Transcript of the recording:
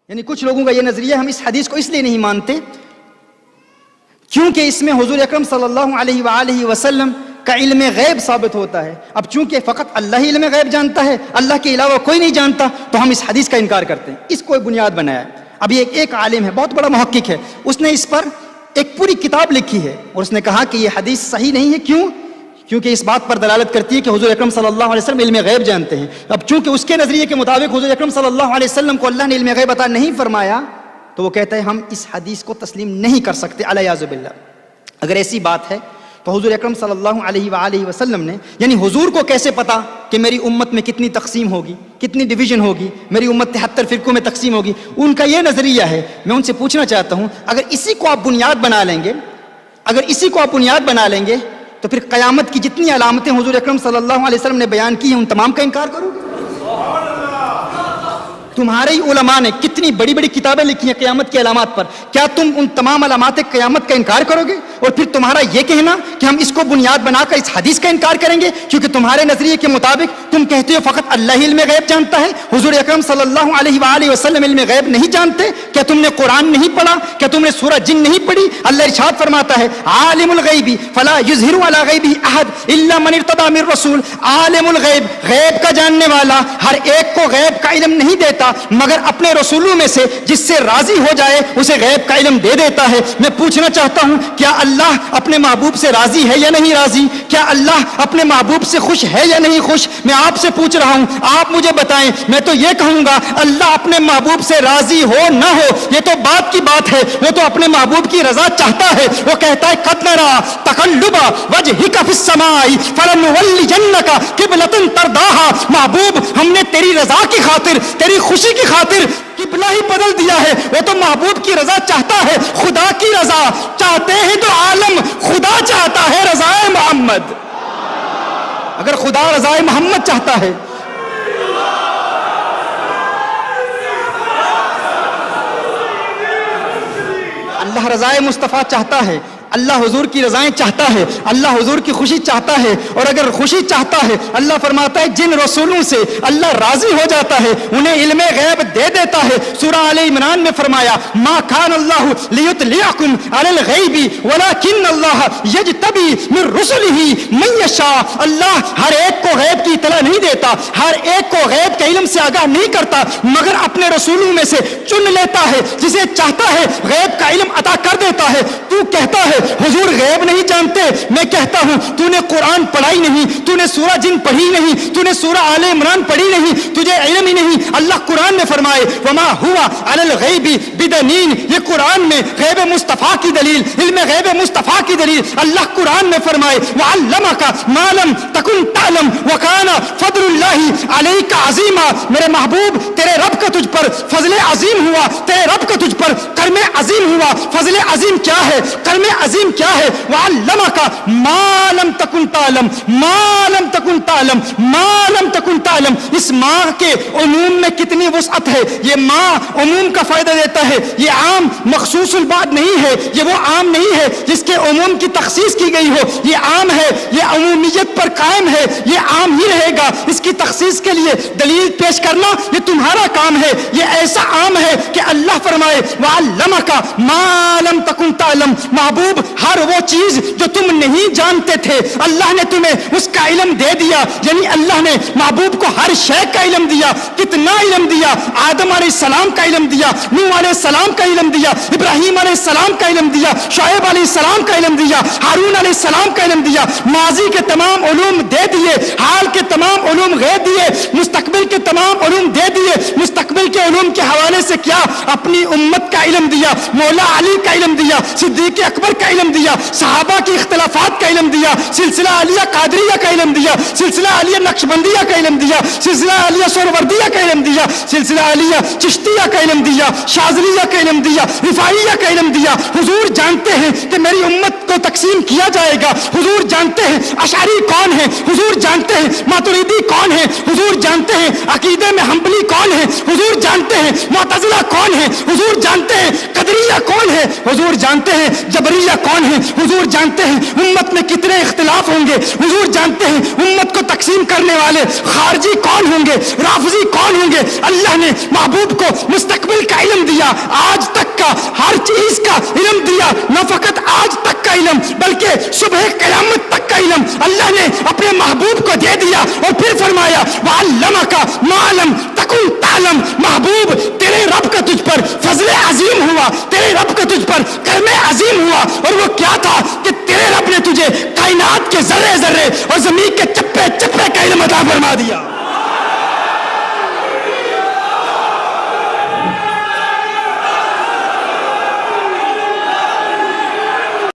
یعنی کچھ لوگوں کا یہ نظریہ، ہم اس حدیث کو اس لیے نہیں مانتے کیونکہ اس میں حضور اکرم صلی اللہ علیہ وآلہ وسلم کا علم غیب ثابت ہوتا ہے. اب چونکہ فقط اللہ ہی علم غیب جانتا ہے، اللہ کے علاوہ کوئی نہیں جانتا، تو ہم اس حدیث کا انکار کرتے ہیں. اس کو بنیاد بنایا ہے. اب یہ ایک عالم ہے، بہت بڑا محقق ہے، اس نے اس پر ایک پوری کتاب لکھی ہے اور اس نے کہا کہ یہ حدیث صحیح نہیں ہے. کیوں؟ کیونکہ اس بات پر دلالت کرتی ہے کہ حضور اکرم صلی اللہ علیہ وسلم علم غیب جانتے ہیں. اب چونکہ اس کے نظریے کے مطابق حضور اکرم صلی اللہ علیہ وسلم کو اللہ نے علم غیب عطا نہیں فرمایا، تو وہ کہتا ہے ہم اس حدیث کو تسلیم نہیں کر سکتے علیاذ باللہ. اگر ایسی بات ہے تو حضور اکرم صلی اللہ علیہ وآلہ وسلم نے، یعنی حضور کو کیسے پتا کہ میری امت میں کتنی تقسیم ہوگی، کتنی ڈویژن ہوگی، میری امت 73 فرقوں میں تقسیم ہوگی؟ ان کا یہ نظریہ ہے. میں ان سے پوچھنا چاہتا ہوں، اگر اسی کو آپ بنیاد بنا لیں گے تو پھر قیامت کی جتنی علامتیں حضور اکرم صلی اللہ علیہ وسلم نے بیان کی ہیں ان تمام کا انکار کرو گے؟ تمہارے ہی علماء نے کتنی بڑی بڑی کتابیں لکھی ہیں قیامت کی علامات پر، کیا تم ان تمام علامات قیامت کا انکار کرو گے؟ اور پھر تمہارا یہ کہنا کہ ہم اس کو بنیاد بنا کر اس حدیث کا انکار کریں گے کیونکہ تمہارے نظریے کے مطابق تم کہتے ہو فقط اللہ ہی علم غیب جانتا ہے، حضور اکرم صلی اللہ علیہ وآلہ وسلم علم غیب نہیں جانتے؟ کیا تم نے قرآن نہیں پڑھا؟ کیا تم نے سورہ جن نہیں پڑھی؟ اللہ ارشاد فرماتا ہے عالم الغیب فلا یظہر علی غیبہ احد الا من ارتضی من رسول. عالم الغیب، غیب کا جاننے والا ہر ایک کو غیب کا علم نہیں دیتا مگر اپنے رسولوں میں سے جس سے راضی ہو جائے اسے غیب کا علم دے دیتا ہے. میں پوچھنا چاہتا ہوں، کیا اللہ اپنے محبوب سے راضی ہے یا نہیں راضی؟ کیا اللہ اپنے محبوب سے خوش ہے یا نہیں خوش؟ میں آپ سے پوچھ رہا ہوں، آپ مجھے بتائیں. میں تو یہ کہوں گا اللہ اپنے محبوب سے راضی ہو نہ ہو یہ تو بات کی بات ہے، وہ تو اپنے محبوب کی رضا چاہتا ہے. وہ کہتا ہے قد نرى تقلب وجهك في السماء فلنولينك قبلة ترضاها. محبوب، ہم نے تیری رضا کی خاطر، تیری خوشی کی خاطر قبلہ ہی بدل دیا ہے. وہ تو محبوب کی رضا چاہتا ہے، خدا کی رضا چاہتے ہیں تو عالم خدا چاہتا ہے رضا محمد. اگر خدا رضا محمد چاہتا ہے، اللہ رضا مصطفیٰ چاہتا ہے، اللہ حضور کی رضائیں چاہتا ہے، اللہ حضور کی خوشی چاہتا ہے. اور اگر خوشی چاہتا ہے، اللہ فرماتا ہے جن رسولوں سے اللہ راضی ہو جاتا ہے انہیں علم غیب دے دیتا ہے. سورہ آل عمران میں فرمایا ما کان اللہ لیطلعکم علی الغیب ولکن اللہ یجتبی من رسلہ من یشاء. اللہ ہر ایک کو غیب کی اطلاع نہیں دیتا، ہر ایک کو غیب کے علم سے آگاہ نہیں کرتا مگر اپنے رسولوں میں سے چن لیتا ہے، جسے چاہتا ہے غیب کا علم عطا کر دیتا ہے. تو کہتا ہے حضور غیب نہیں جانتے، میں کہتا ہوں تو نے قرآن پڑھائی نہیں، تو نے سورہ جن پڑھی نہیں، تو نے سورہ آل عمران پڑھی نہیں، تجھے علم ہی نہیں. اللہ قرآن میں فرمائے وما ہوا علی الغیب بدنین. یہ قرآن میں غیب مصطفیٰ کی دلیل، علم غیب مصطفیٰ کی دلیل. اللہ قرآن میں فرمائے وعلمک ما لم تکن تعلم وکان فضل اللہ علیک عظیما. میرے محبوب تیرے رب کا تجھ پر فضل عظیم ہوا، تیرے رب کا تجھ پر کرم عظیم ہوا. فضل عظیم کیا ہے؟ کرم عظیم کیا ہے؟ وعلمک ما لم تکن تعلم، ما لم تکن تعلم، ما لم تکن تعلم. اس ماں کے عموم میں کتنی وسعت ہے. یہ ماں عموم کا فائدہ دیتا ہے، یہ عام مخصوص البعض نہیں ہے، یہ وہ عام نہیں ہے جس کے عموم کی تخصیص کی گئی ہو. یہ عام ہے، یہ عمومیت پر قائم ہے، یہ عام ہی رہے گا. اس کی تخصیص کے لیے دلیل پیش کرنا یہ تمہارا کام ہے. یہ ایسا عام ہے کہ اللہ فرمائے وعلمک ما لم تکن تعلم. محبوب ہر وہ چیز جو تم نہیں جانتے تھے اللہ نے تمہیں اس کا علم دے دیا. یعنی اللہ نے محبوب کو ہر شے کا علم دیا. کتنا علم دیا؟ آدم علیہ السلام کا علم دیا، نوح علیہ السلام کا علم دیا، ابراہیم علیہ السلام کا علم دیا، شعیب علیہ السلام کا علم دیا، ہارون علیہ السلام کا علم دیا. ماضی کے تمام علوم دے دیے، حال کے تمام علوم غیب دیے، مستقبل کے تمام علوم دے دیے. مستقبل کے علوم کے حوالے سے کیا؟ اپنی امت کا علم دیا، مولا علی کا علم دیا، صدیق اکبر کا علم دیا، صحابہ کی اختلافات کا علم دیا، سلسلہ علیہ قادریہ کا علم دیا، سلسلہ علیہ نقشبندیہ کا علم دیا، سلسلہ علیہ سہروردیہ کا علم دیا، سلسلہ علیہ چشتیہ کا علم دیا، شاذلیہ کا علم دیا، رفاعیہ کا علم دیا. حضور جانتے ہیں کہ میری امت کو تقسیم کیا جائے گا. حضور جانتے ہیں اشعری کون ہے، حضور جانتے ہیں ماتریدی کون ہے، حضور جانتے ہیں عقیدے میں حنبلی کون ہے، حضور جانتے ہیں معتزلہ کون ہے، حضور جانتے ہیں قدریہ کون ہے، حضور جانتے ہیں جبریہ کون ہے، حضور جانتے ہیں امت میں کتنے اختلاف ہوں گے، حضور جانتے ہیں امت کو تقسیم کرنے والے خارجی کون ہوں گے، رافضی کون ہوں گے. اللہ نے محبوب کو مستقبل کا علم دیا, آج تک کا ہر چیز کا علم دیا, نہ فقط آج تک کا علم بلکہ صبح قیامت تک کا علم اللہ نے اپنے محبوب کو دے دیا. اور پھر فرمایا وَعَلَّمَكَ مَا لَمْ تَكُنْ تَعْلَمْ. محبوب تیرے رب کا تجھ پر فضل عظیم ہوا, تیرے رب کا تجھ پر کرم عظیم ہوا, اور وہ کیا تھا کہ تیرے رب نے تجھے کائنات کے ذرے ذرے اور زمین کے چپے چپے کا علم عطا فرما دیا.